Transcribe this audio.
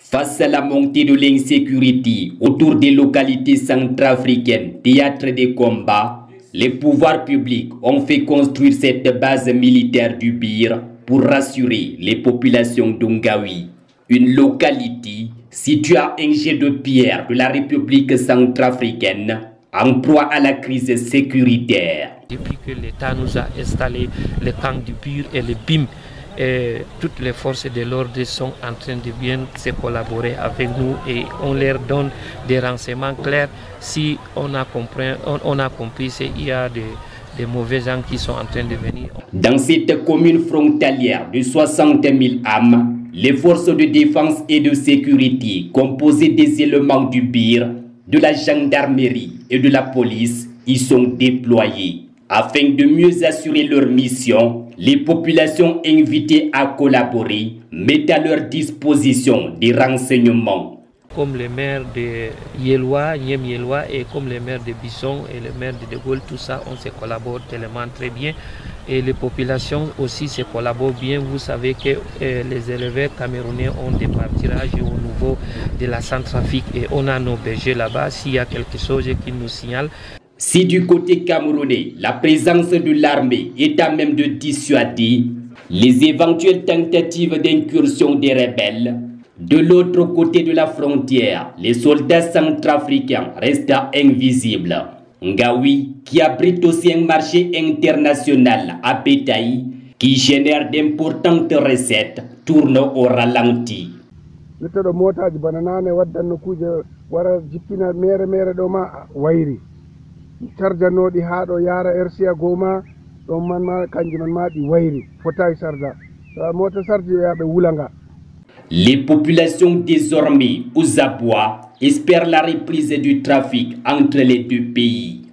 Face à la montée de l'insécurité autour des localités centrafricaines, théâtre des combats, les pouvoirs publics ont fait construire cette base militaire du Bir pour rassurer les populations d'Ungawi, une localité située à un jet de pierre de la République centrafricaine, en proie à la crise sécuritaire. Depuis que l'État nous a installé le camp du Bir et le BIM, et toutes les forces de l'ordre sont en train de bien se collaborer avec nous et on leur donne des renseignements clairs. Si on a compris qu'il y a des mauvais gens qui sont en train de venir. Dans cette commune frontalière de 60 000 âmes, les forces de défense et de sécurité composées des éléments du Bir, de la gendarmerie et de la police y sont déployées. Afin de mieux assurer leur mission, les populations invitées à collaborer mettent à leur disposition des renseignements. Comme les maires de Yelwa, Nyem Yelwa et comme les maires de Bisson et les maires de De Gaulle, tout ça, on se collabore tellement très bien. Et les populations aussi se collaborent bien. Vous savez que les éleveurs camerounais ont des pâturages au niveau de la Centrafrique et on a nos bergers là-bas. S'il y a quelque chose qui nous signale. Si du côté camerounais, la présence de l'armée est à même de dissuader les éventuelles tentatives d'incursion des rebelles, de l'autre côté de la frontière, les soldats centrafricains restent invisibles. Ngawi, qui abrite aussi un marché international à bétail, qui génère d'importantes recettes, tourne au ralenti. Sarjanoɗi ha ɗo yara RCA goma ɗon manma kanji manma ɗi wayri fotayi sarda mota sardi yaɓe wulanga. Les populations désormais aux abois espèrent la reprise du trafic entre les deux pays.